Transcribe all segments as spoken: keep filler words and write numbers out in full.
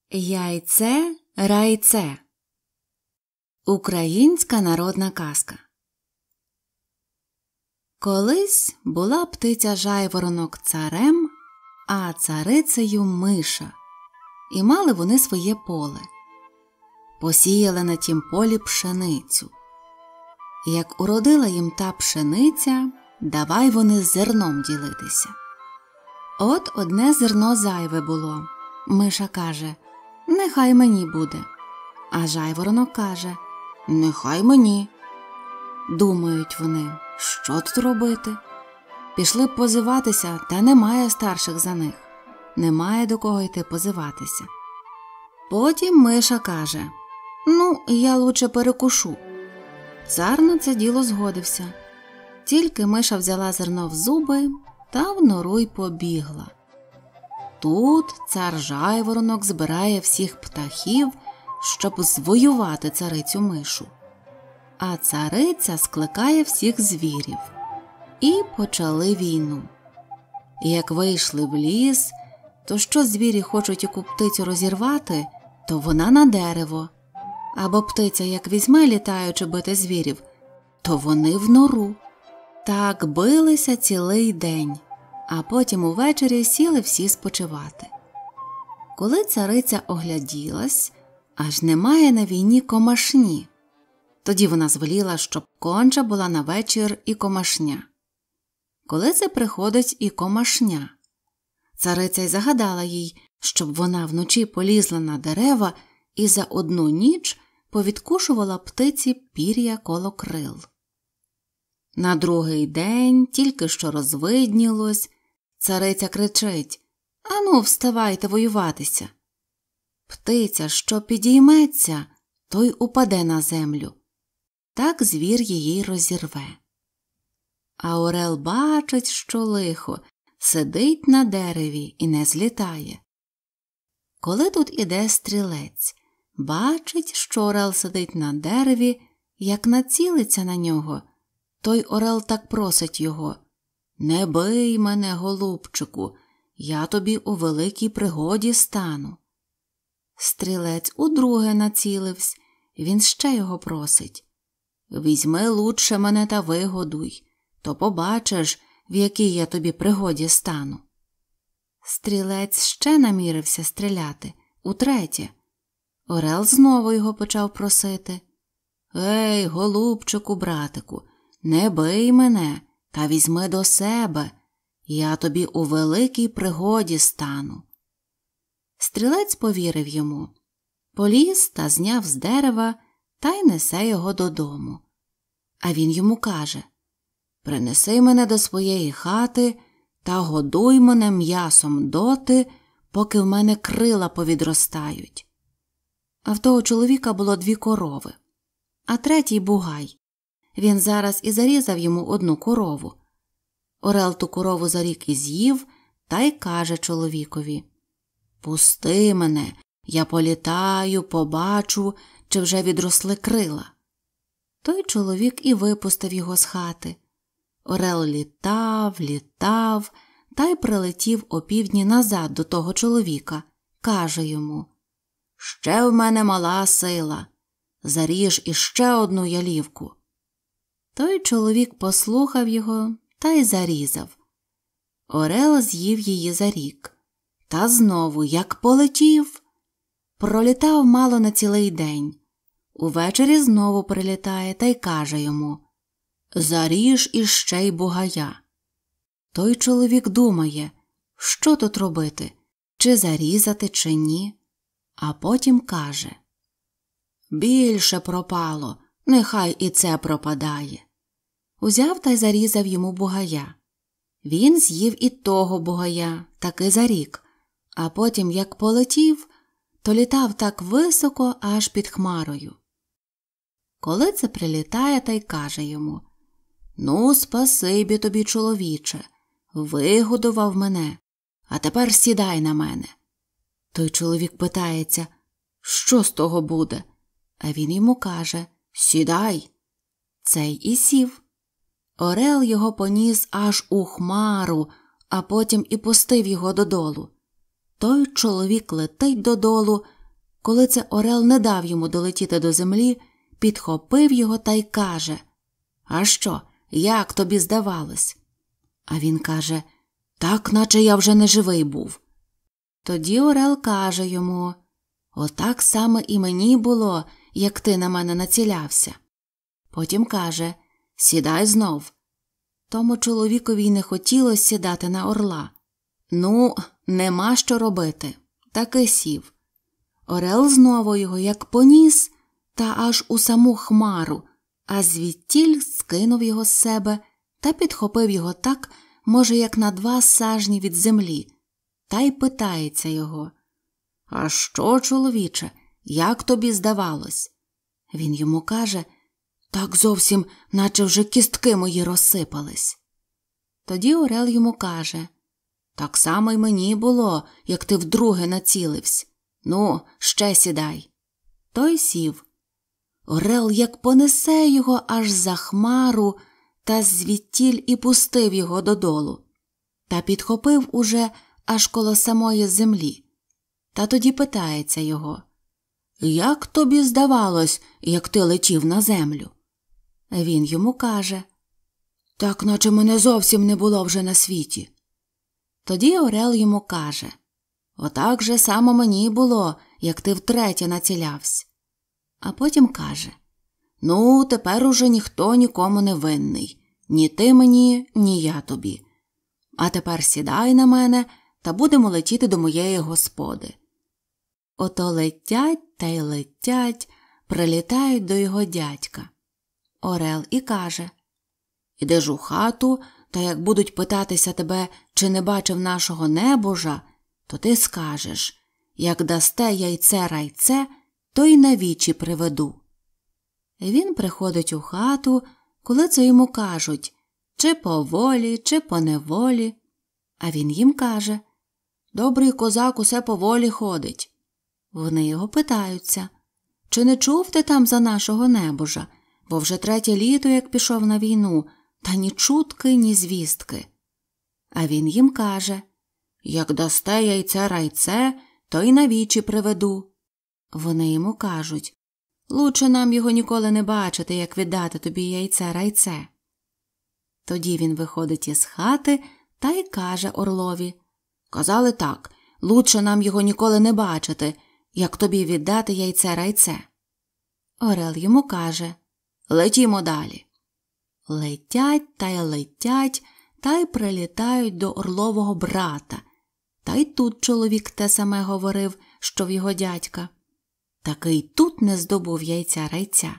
Яйце, райце. Українська народна казка. Колись була птиця-жайворонок царем, а царицею миша. І мали вони своє поле. Посіяли на тім полі пшеницю. Як уродила їм та пшениця, давай вони зерном ділитися. От одне зерно зайве було. Миша каже: «Нехай мені буде». А жайворонок каже: «Нехай мені». Думають вони, що тут робити? Пішли б позиватися, та немає старших за них. Немає до кого йти позиватися. Потім миша каже: «Ну, я лучше перекушу». Цар на це діло згодився. Тільки миша взяла зерно в зуби, та в нору й побігла. Тут цар жайворонок збирає всіх птахів, щоб звоювати царицю мишу. А цариця скликає всіх звірів. І почали війну. Як вийшли в ліс, то що звірі хочуть яку птицю розірвати, то вона на дерево. Або птиця як візьме, літаючи бити звірів, то вони в нору. Так билися цілий день, а потім увечері сіли всі спочивати. Коли цариця огляділась, аж немає на війні комашні. Тоді вона звеліла, щоб конча була на вечір і комашня. Коли це приходить і комашня, цариця й загадала їй, щоб вона вночі полізла на дерева і за одну ніч повідкушувала птиці пір'я коло крил. На другий день, тільки що розвиднілось, цариця кричить: «Ану, вставайте воюватися!» Птиця, що підійметься, той упаде на землю. Так звір її розірве. А орел бачить, що лихо, сидить на дереві і не злітає. Коли тут іде стрілець, бачить, що орел сидить на дереві, як націлиться на нього, той орел так просить його: «Не бий мене, голубчику, я тобі у великій пригоді стану». Стрілець удруге націливсь, він ще його просить: «Візьми лучше мене та вигодуй, то побачиш, в якій я тобі пригоді стану». Стрілець ще намірився стріляти, утретє. Орел знову його почав просити: «Ей, голубчику, братику, не бий мене, та візьми до себе, я тобі у великій пригоді стану». Стрілець повірив йому, поліз та зняв з дерева та й несе його додому. А він йому каже: «Принеси мене до своєї хати та годуй мене м'ясом доти, поки в мене крила повідростають». А в того чоловіка було дві корови, а третій бугай. Він зараз і зарізав йому одну корову. Орел ту корову за рік і з'їв, та й каже чоловікові: «Пусти мене, я політаю, побачу, чи вже відросли крила». Той чоловік і випустив його з хати. Орел літав, літав, та й прилетів опівдні назад до того чоловіка. Каже йому: «Ще в мене мала сила, заріж іще одну ялівку». Той чоловік послухав його та й зарізав. Орел з'їв її за рік. Та знову, як полетів, пролітав мало на цілий день. Увечері знову прилітає та й каже йому: «Заріж іще й бугая». Той чоловік думає, що тут робити, чи зарізати, чи ні. А потім каже: «Більше пропало, нехай і це пропадає». Узяв та й зарізав йому бугая. Він з'їв і того бугая, таки за рік. А потім, як полетів, то літав так високо, аж під хмарою. Коли це прилітає та й каже йому: «Ну, спасибі тобі, чоловіче, вигодував мене, а тепер сідай на мене». Той чоловік питається: «Що з того буде?» А він йому каже: «Сідай». Цей і сів. Орел його поніс аж у хмару, а потім і пустив його додолу. Той чоловік летить додолу, коли це орел не дав йому долетіти до землі, підхопив його та й каже: «А що, як тобі здавалось?» А він каже: «Так, наче я вже не живий був». Тоді орел каже йому: «Отак саме і мені було, як ти на мене націлявся». Потім каже: «Сідай знов». Тому чоловікові й не хотілося сідати на орла. Ну, нема що робити. Таки сів. Орел знову його як поніс, та аж у саму хмару, а звідтіль скинув його з себе та підхопив його так, може, як на два сажні від землі, та й питається його: «А що, чоловіче, як тобі здавалось?» Він йому каже: «Так зовсім, наче вже кістки мої розсипались». Тоді орел йому каже: «Так само й мені було, як ти вдруге націливсь. Ну, ще сідай». Той сів. Орел як понесе його аж за хмару, та звідтіль і пустив його додолу, та підхопив уже аж коло самої землі. Та тоді питається його: «Як тобі здавалось, як ти летів на землю?» Він йому каже: «Так, наче мене зовсім не було вже на світі». Тоді орел йому каже: «Отак же само мені було, як ти втретє націлявсь». А потім каже: «Ну, тепер уже ніхто нікому не винний. Ні ти мені, ні я тобі. А тепер сідай на мене та будемо летіти до моєї господи». Ото летять та й летять, прилітають до його дядька. Орел і каже: «Ідеш у хату, та як будуть питатися тебе, чи не бачив нашого небожа, то ти скажеш: як дасте яйце райце, то й на вічі приведу». Він приходить у хату, коли це йому кажуть: чи по волі, чи по неволі. А він їм каже: «Добрий козак усе по волі ходить». Вони його питаються: «Чи не чув ти там за нашого небожа? Бо вже третє літо, як пішов на війну, та ні чутки, ні звістки». А він їм каже: «Як дасте яйце райце, то й на вічі приведу». Вони йому кажуть: «Лучше нам його ніколи не бачити, як віддати тобі яйце райце». Тоді він виходить із хати та й каже орлові: «Казали так, лучше нам його ніколи не бачити, як тобі віддати яйце райце». Орел йому каже: «Летімо далі». Летять та й летять, та й прилітають до орлового брата. Та й тут чоловік те саме говорив, що в його дядька. Такий тут не здобув яйця райця.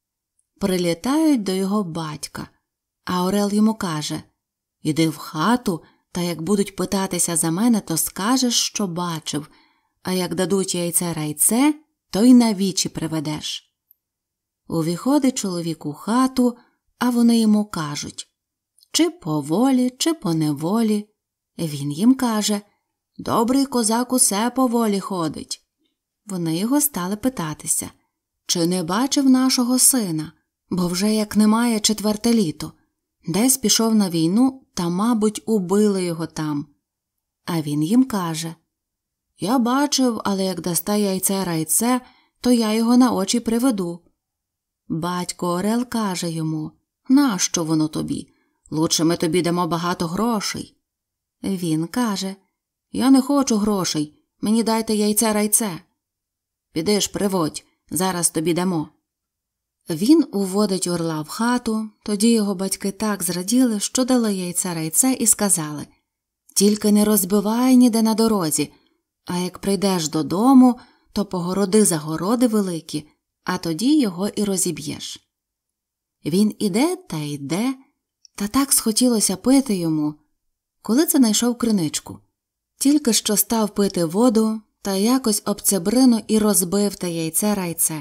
Прилітають до його батька, а орел йому каже: «Іди в хату, та як будуть питатися за мене, то скажеш, що бачив, а як дадуть яйце райце, то й на вічі приведеш». Увіходить чоловік у хату, а вони йому кажуть: чи по волі, чи по неволі. Він їм каже: «Добрий козак усе по волі ходить». Вони його стали питатися: чи не бачив нашого сина, бо вже як немає четверте літо. Десь пішов на війну, та, мабуть, убили його там. А він їм каже: «Я бачив, але як дасте яйце райце, то я його на очі приведу». Батько орел каже йому: «Нащо воно тобі? Лучше ми тобі дамо багато грошей». Він каже: «Я не хочу грошей, мені дайте яйце райце». «Піди ж, приводь, зараз тобі дамо». Він уводить орла в хату, тоді його батьки так зраділи, що дали яйце райце і сказали: «Тільки не розбивай ніде на дорозі, а як прийдеш додому, то погороди загороди великі, а тоді його і розіб'єш». Він іде та йде, та так схотілося пити йому, коли це знайшов криничку. Тільки що став пити воду, та якось об цебрину і розбив те яйце райце.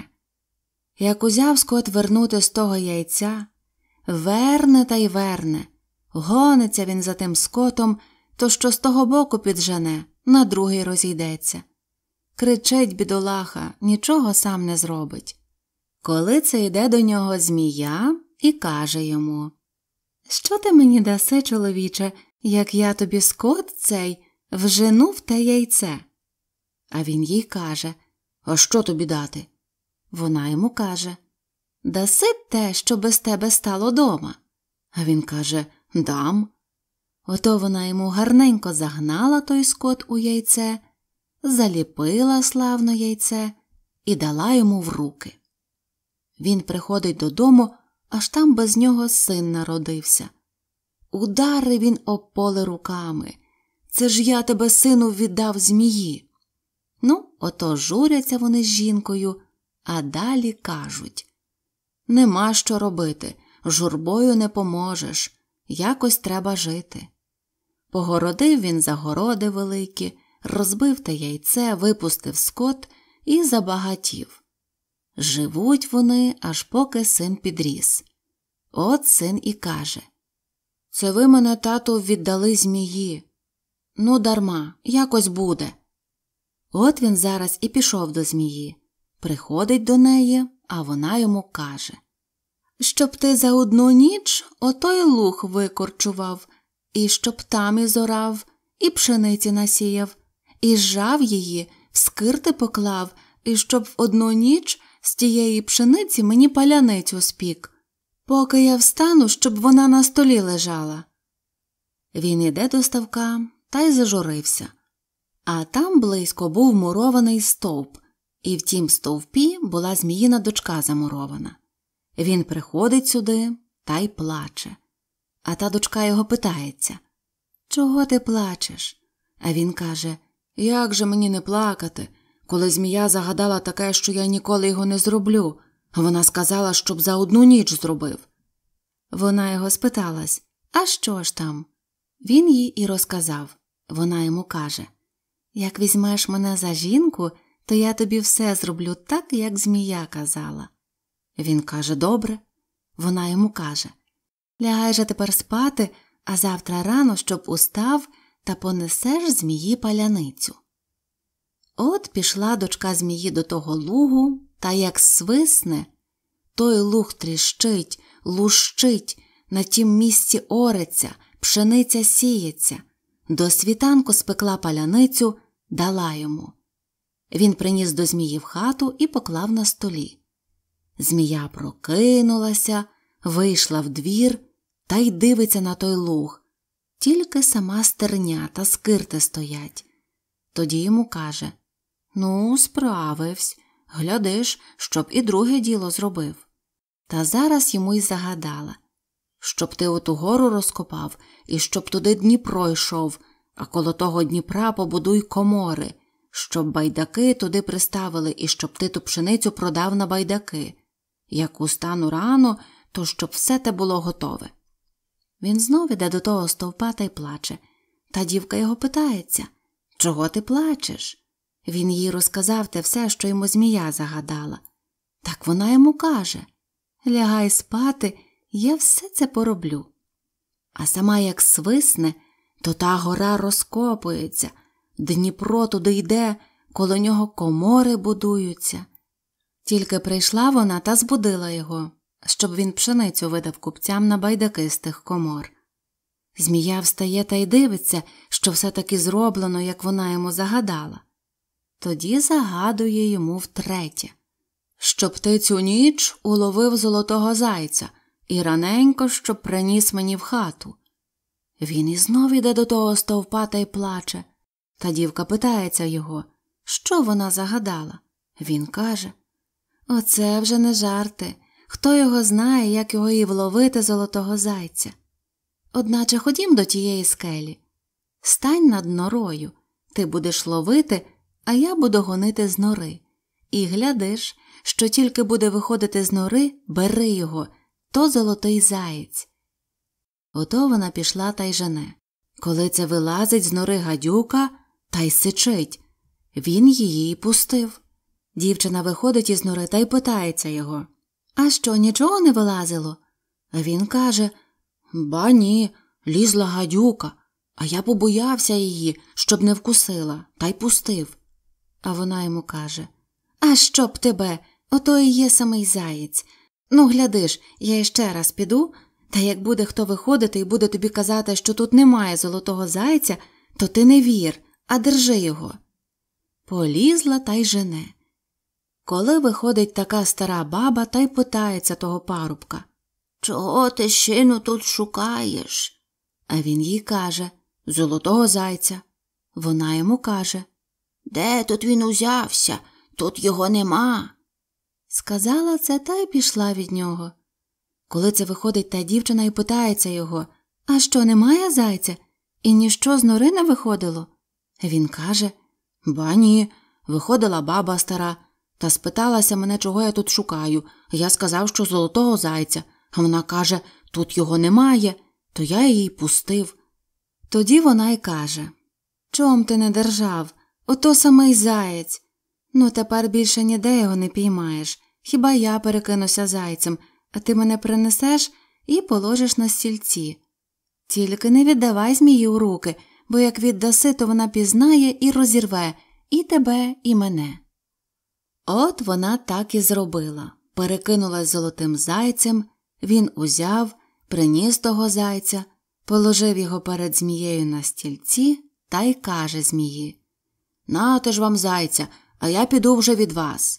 Як узяв скот вернути з того яйця, верне та й верне, гониться він за тим скотом, то що з того боку піджене, на другий розійдеться. Кричить бідолаха, нічого сам не зробить. Коли це йде до нього змія і каже йому: «Що ти мені даси, чоловіче, як я тобі скот цей вжену в те яйце?» А він їй каже: А що тобі дати? Вона йому каже: даси те, що без тебе стало дома. А він каже: дам. Ото вона йому гарненько загнала той скот у яйце, заліпила славно яйце і дала йому в руки. Він приходить додому, аж там без нього син народився. Удари він об поле руками: це ж я тебе, сину, віддав змії. Ну, ото журяться вони з жінкою, а далі кажуть: нема що робити, журбою не поможеш, якось треба жити. Погородив він загороди великі, розбив те яйце, випустив скот і забагатів. Живуть вони, аж поки син підріс. От син і каже: це ви мене, тату, віддали змії. Ну, дарма, якось буде. От він зараз і пішов до змії. Приходить до неї, а вона йому каже: щоб ти за одну ніч отой луг викорчував, і щоб там і зорав, і пшениці насіяв, і зжав її, в скирти поклав, і щоб в одну ніч з тієї пшениці мені паляницю спік, поки я встану, щоб вона на столі лежала. Він іде до ставка та й зажурився. А там близько був мурований стовп, і в тім стовпі була зміїна дочка замурована. Він приходить сюди та й плаче. А та дочка його питається: чого ти плачеш? А він каже: як же мені не плакати, коли змія загадала таке, що я ніколи його не зроблю. Вона сказала, щоб за одну ніч зробив. Вона його спиталась: а що ж там? Він їй і розказав. Вона йому каже: як візьмеш мене за жінку, то я тобі все зроблю так, як змія казала. Він каже: добре. Вона йому каже: лягай же тепер спати, а завтра рано, щоб устав та понесеш змії паляницю. От пішла дочка змії до того лугу, та як свисне, той луг тріщить, лущить, на тім місці ориться, пшениця сіється. До світанку спекла паляницю, дала йому. Він приніс до змії в хату і поклав на столі. Змія прокинулася, вийшла в двір та й дивиться на той луг. Тільки сама стерня та скирти стоять. Тоді йому каже: ну, справивсь, глядиш, щоб і друге діло зробив. Та зараз йому й загадала: щоб ти оту гору розкопав, і щоб туди Дніпро йшов, а коло того Дніпра побудуй комори, щоб байдаки туди приставили, і щоб ти ту пшеницю продав на байдаки. Як устану рано, то щоб все те було готове. Він знов іде до того стовпа та й плаче. Та дівка його питається: чого ти плачеш? Він їй розказав те все, що йому змія загадала. Так вона йому каже: лягай спати, я все це пороблю. А сама як свисне, то та гора розкопується, Дніпро туди йде, коло нього комори будуються. Тільки прийшла вона та збудила його, щоб він пшеницю видав купцям на байдаки з тих комор. Змія встає та й дивиться, що все таки зроблено, як вона йому загадала. Тоді загадує йому втретє: щоб ти цю ніч уловив золотого зайця і раненько, щоб приніс мені в хату. Він і знов іде до того стовпа та й плаче. Та дівка питається його, що вона загадала. Він каже: оце вже не жарти, хто його знає, як його і вловити золотого зайця. Одначе ходім до тієї скелі. Стань над норою, ти будеш ловити, а я буду гонити з нори. І глядиш, що тільки буде виходити з нори, бери його, то золотий заєць. Ото вона пішла та й жене. Коли це вилазить з нори гадюка, та й сичить. Він її й пустив. Дівчина виходить із нори та й питається його: а що, нічого не вилазило? А він каже: ба ні, лізла гадюка, а я побоявся її, щоб не вкусила, та й пустив. А вона йому каже: а щоб тебе, ото і є самий заєць. Ну, глядиш, я іще раз піду, та як буде хто виходити і буде тобі казати, що тут немає золотого зайця, то ти не вір, а держи його. Полізла та й жене. Коли виходить така стара баба та й питається того парубка: «Чого ти, щину, тут шукаєш?» А він їй каже: «Золотого зайця». Вона йому каже: «Де тут він узявся? Тут його нема». Сказала це та й пішла від нього. Коли це виходить та дівчина і питається його: «А що, немає зайця? І ніщо з нори не виходило?» Він каже: «Ба ні, виходила баба стара, та спиталася мене, чого я тут шукаю. Я сказав, що золотого зайця, а вона каже: тут його немає, то я її пустив». Тоді вона й каже: «Чом ти не держав? Ото самий заєць. Ну, тепер більше ніде його не піймаєш. Хіба я перекинуся зайцем, а ти мене принесеш і положиш на стільці. Тільки не віддавай змії у руки, бо як віддаси, то вона пізнає і розірве і тебе, і мене». От вона так і зробила. Перекинулась золотим зайцем, він узяв, приніс того зайця, положив його перед змією на стільці та й каже змії: «Нате ж вам зайця, а я піду вже від вас».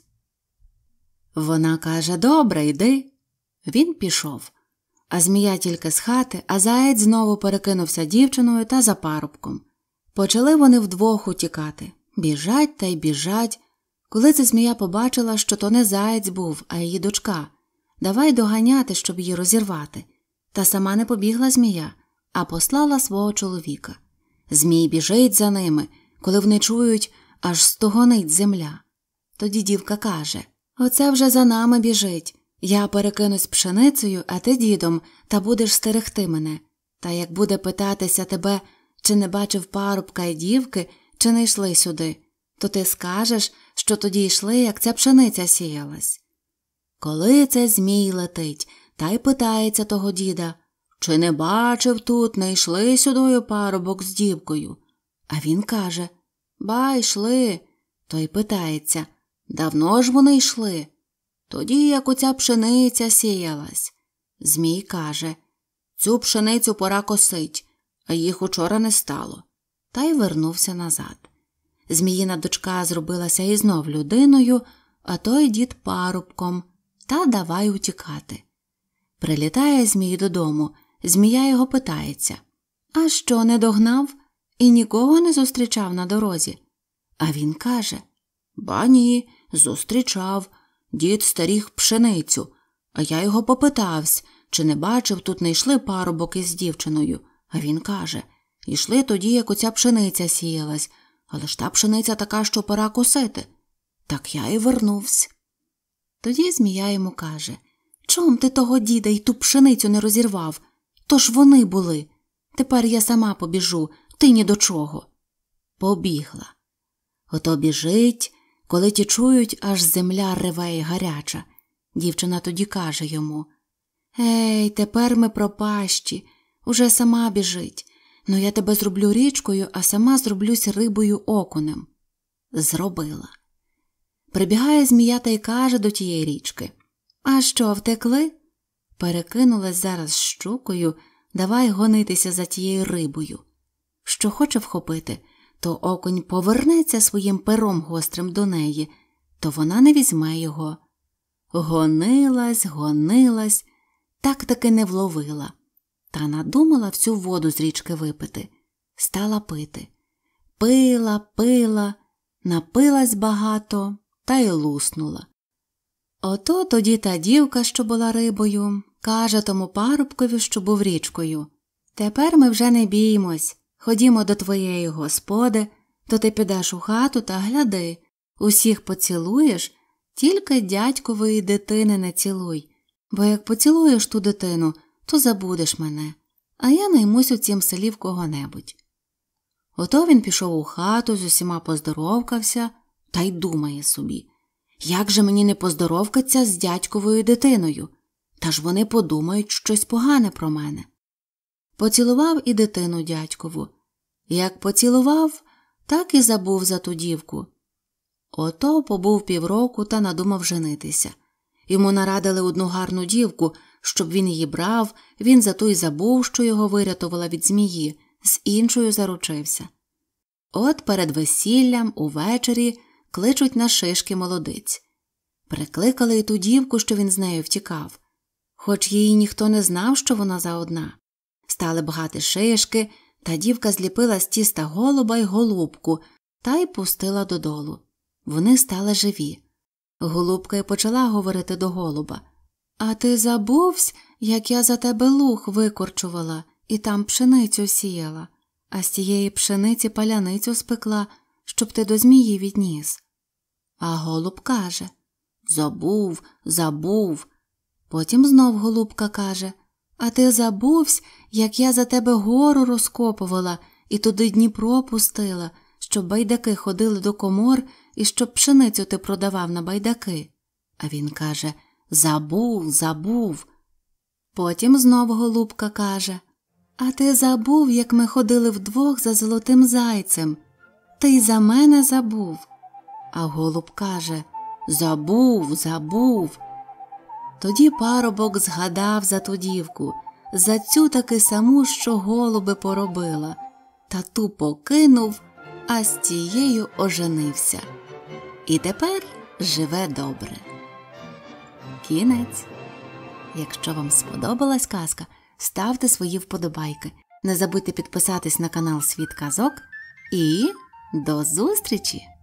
Вона каже: «Добре, йди». Він пішов. А змія тільки з хати, а заєць знову перекинувся дівчиною та за парубком. Почали вони вдвох утікати. Біжать та й біжать. Коли ця змія побачила, що то не заєць був, а її дочка, давай доганяти, щоб її розірвати. Та сама не побігла змія, а послала свого чоловіка. Змій біжить за ними, коли вони чують, аж стогонить земля. Тоді дівка каже: «Оце вже за нами біжить. Я перекинусь пшеницею, а ти дідом, та будеш стерегти мене. Та як буде питатися тебе, чи не бачив парубка й дівки, чи не йшли сюди, то ти скажеш, що тоді йшли, як ця пшениця сіялась». Коли це змій летить, та й питається того діда: «Чи не бачив тут, не йшли сюдою парубок з дівкою?» А він каже: «Ба, йшли». Той питається: «Давно ж вони йшли?» «Тоді, як оця пшениця сіялась». Змій каже: «Цю пшеницю пора косить, а їх учора не стало». Та й вернувся назад. Зміїна дочка зробилася і знов людиною, а той дід парубком, та давай утікати. Прилітає Змій додому, змія його питається: «А що, не догнав? І нікого не зустрічав на дорозі?» А він каже: «Ба ні, зустрічав. Дід стеріг пшеницю, а я його попитавсь, чи не бачив, тут не йшли парубок із дівчиною». А він каже: «Йшли тоді, як оця пшениця сіялась, але ж та пшениця така, що пора косити». Так я і вернувся. Тоді змія йому каже: «Чом ти того діда й ту пшеницю не розірвав? То ж вони були. Тепер я сама побіжу, ти ні до чого». Побігла. Ото біжить, коли ті чують, аж земля реве й гаряча. Дівчина тоді каже йому: «Ей, тепер ми пропащі, уже сама біжить. Ну я тебе зроблю річкою, а сама зроблюсь рибою окунем». Зробила. Прибігає змія та й каже до тієї річки: «А що, втекли?» Перекинулась зараз щукою, давай гонитися за тією рибою. Що хоче вхопити, то окунь повернеться своїм пером гострим до неї, то вона не візьме його. Гонилась, гонилась, так-таки не вловила. Та надумала всю воду з річки випити. Стала пити. Пила, пила, напилась багато та й луснула. Ото тоді та дівка, що була рибою, каже тому парубкові, що був річкою: «Тепер ми вже не біймось. Ходімо до твоєї господи, то ти підеш у хату та гляди, усіх поцілуєш, тільки дядькової дитини не цілуй, бо як поцілуєш ту дитину, то забудеш мене, а я наймусь у цім селі в кого-небудь». Ото він пішов у хату, з усіма поздоровкався, та й думає собі: «Як же мені не поздоровкаться з дядьковою дитиною? Та ж вони подумають щось погане про мене». Поцілував і дитину дядькову. Як поцілував, так і забув за ту дівку. Ото побув півроку та надумав женитися. Йому нарадили одну гарну дівку, щоб він її брав, він за ту й забув, що його вирятувала від змії, з іншою заручився. От перед весіллям увечері кличуть на шишки молодиць. Прикликали й ту дівку, що він з нею втікав. Хоч її ніхто не знав, що вона заодна. Стали бгати шишки, та дівка зліпила з тіста голуба й голубку та й пустила додолу. Вони стали живі. Голубка й почала говорити до голуба: «А ти забувсь, як я за тебе луг викорчувала і там пшеницю сіяла, а з тієї пшениці паляницю спекла, щоб ти до змії відніс?» А голуб каже: «Забув, забув». Потім знов голубка каже: «А ти забувсь, як я за тебе гору розкопувала і туди Дніпро пустила, щоб байдаки ходили до комор і щоб пшеницю ти продавав на байдаки?» А він каже: «Забув, забув». Потім знов голубка каже: «А ти забув, як ми ходили вдвох за золотим зайцем? Ти й за мене забув». А голуб каже: «Забув, забув». Тоді парубок згадав за ту дівку, за цю таки саму, що голуби поробила, та ту покинув, а з тією оженився. І тепер живе добре. Кінець. Якщо вам сподобалась казка, ставте свої вподобайки. Не забудьте підписатись на канал Світ казок і до зустрічі!